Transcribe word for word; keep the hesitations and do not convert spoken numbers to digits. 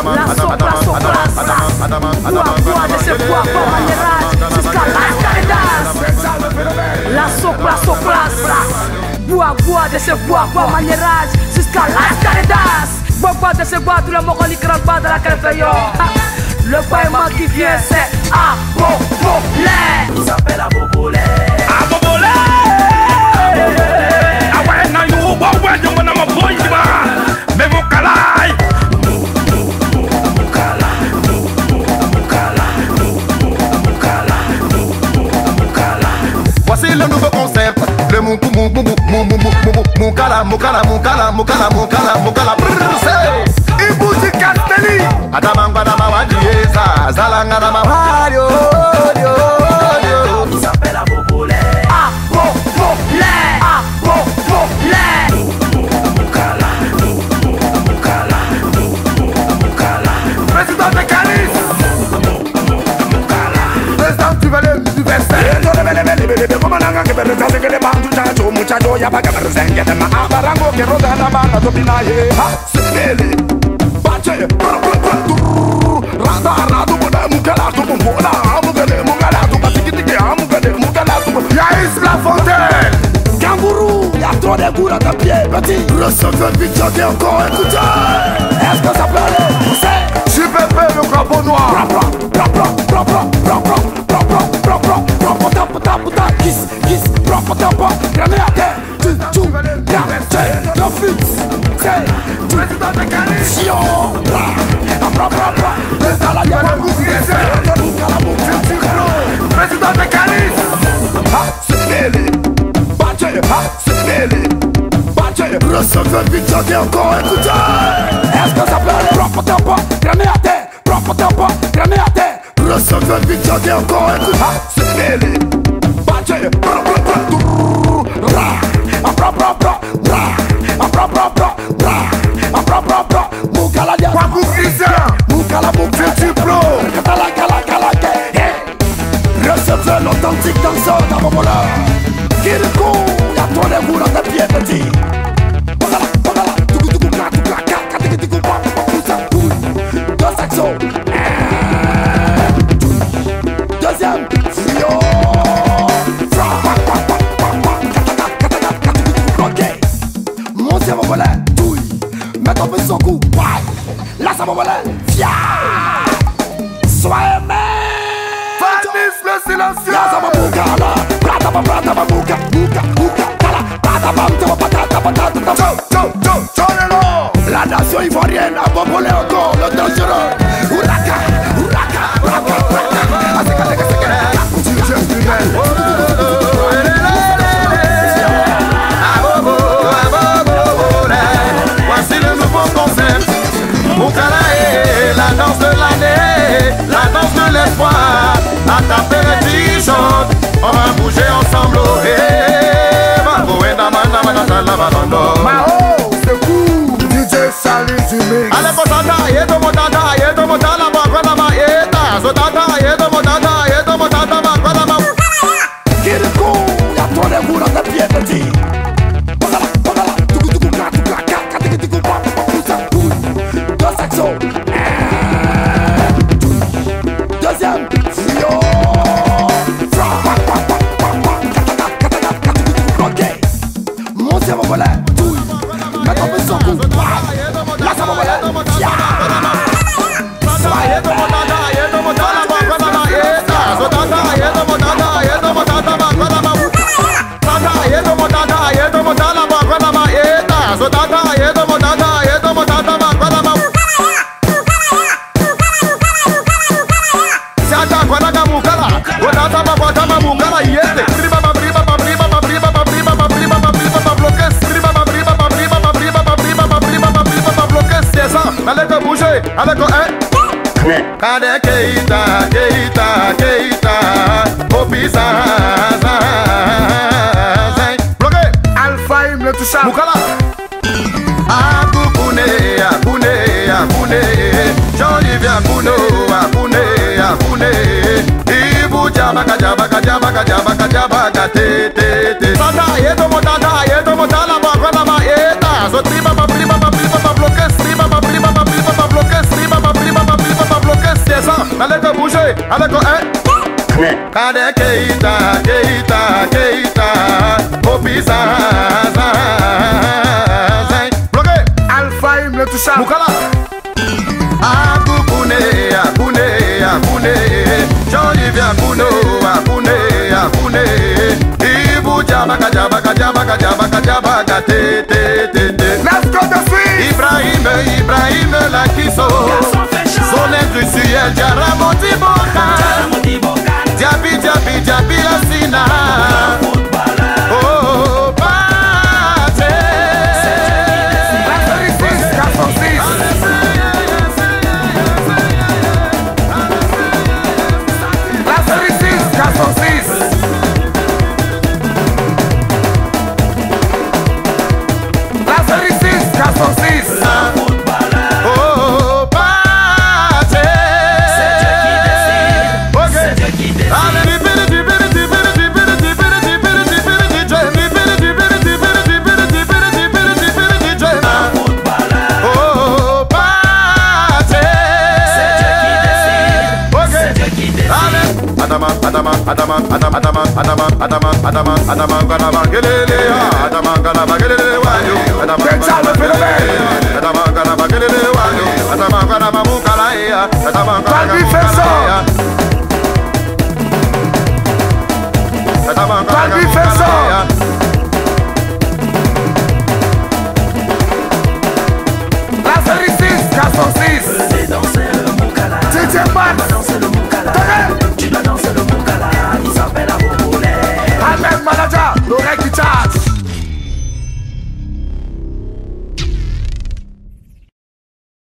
La sopla, sopla, bois, bois de ce bois, pour manérage, jusqu'à la caredas. La sopla, sopla, bois, bois de ce bois, pour manérage, jusqu'à la caredas. Bois, bois de ce bois, tout le monde n'y craint pas de la crève. Le paiement qui vient, c'est à Bobolé. Il s'appelle à Bobolé. À Bobolé. Ah ouais, non, you, ouais, ouais, you, man, I'm a boy, mais mon calai. Voici le nouveau concept, le mou mou mou mou mou mou mou mou kala mou kala mou kala mou kala mou kala mou kala c'est Ibuti Castelli Adamanga dama wadiesa Zalanga dama wadio dio dio. Il s'appelle à Bobolé. À Bobolé. À Bobolé. Moukala, Moukala, Moukala. Président de Calis. Président du Valais du Versailles. Muchacho ya paga berzenge de ma abarango que roda la banda topinaye ha sele bache rada rada boda mukala to bola amugale mugala to patikitike amugale mugala to ya Isla Fontaine kangourou ya trop de goût à ta pied petit receveur Victor qui encore écoutez est-ce que ça peut aller c'est je peux faire le crapaud noir bra bra bra bra bra bra bra bra bra bra bra bra bra bra kiss kiss bra bra bra grenade tu tu grenade no fix c'est président de Calis bra bra bra bra président la yaba président de Calis ha c'est les bache ha c'est les bache receveur Victor qui encore écoutez est-ce que ça peut aller bra bra bra grenade bra bra bra grenade receveur Victor qui encore écoutez ha c'est les bache bra bra bra bra bra bra bra bra bra bra bra bra bra Moukala dia Kwaku Christian Moukala Moukala Pro Kala kala kala ke receveur l'authentique danseur d'Abobola Kiriko y'a trop de goût dans tes pieds petit Bagala bagala tuku tuku kla tuku kla kaka tiki tiku pa pa pousa deux saxos deuxième frio Bobolé, douille, mets ton peu son cou, ouais, là ça Bobolé, fier, sois aimé. Fanif le silencieux. Là ça va boukala, prata pa prata pa bouka, bouka, bouka, kala, prata pa mte pa patata patata ta. Ciao, ciao, ciao, ciao. La nation ivoirienne a Bobolé encore, le dangereux. Ouraka, ouraka, ouraka, ouraka. Aseka, aseka, aseka. Tu le chef du bel. Moukala est la danse de l'année, la danse de l'espoir. À taper les petits chants, on va bouger ensemble. Mao, c'est cool. D J Sally du mix. Allez, potata, yedo motata, yedo motala, bakwana ma eta. Sotata, yedo motata, yedo motata, bakwana ma. Kiriko, y'a trop de goût dans tes pieds petits. Bagala, bagala, tuku tuku kla tuku kla kaka tiki tiku pa pa pousa. Deux saxos. Deuxième frio. Mon cerveau volait, douille. Maintenant on son coup. Là ça va voler. Kade Keita, Keita, Keita, Opisa, bloqué. Alpha Im le touchable. Moukala. Akukune, Akune, Akune, Jean-Yves Akuno, Akune, Akune, Ibu Jabaka, Jabaka, Jabaka, Jabaka, Jabaka, te, te, te. Santa, yedo motata, yedo motala, bakwana ma eta. So triba, ba, priba, ba, priba, ba, bloqué, triba, ba, priba, ba, priba, ba, bloqué, triba, ba, priba. Allez, avec un. Kade Keita, Keita, Keita, Opisa, bloqué. Alpha him le tout ça. Mukala. Akune, Akune, Akune, Jean-Yves Akuno, Akune, Akune, Ibu Jabaka, Jabaka, Jabaka, Jabaka, Jabaka, te, te, te, te. Let's go the free. Ibrahim, Ibrahim Lakiso, son industriel, Jaramoti Boka, Diaby, Diaby, Diaby la Sina, oh, Pate, oh, Pate, ok, allez, dibidi, dibidi, dibidi, dibidi, dibidi, dibidi, dibidi, dibidi, dibidi, dibidi, dibidi, dibidi, dibidi, dibidi, dibidi, oh, Pate, ok, allez, Adama, Adama, Adama, Adama, Adama, Adama, Adama, Adama, Adama, Adama, Gelele, Adama, Adama, Gelele, Wanyo, Adama, Adama, Gelele, Adama, Adama, Gelele, Wanyo, Adama, Adama, Mukalaya, Adama, Adama, Mukalaya, Adama, Adama, Mukalaya. La série six, quatre cent six.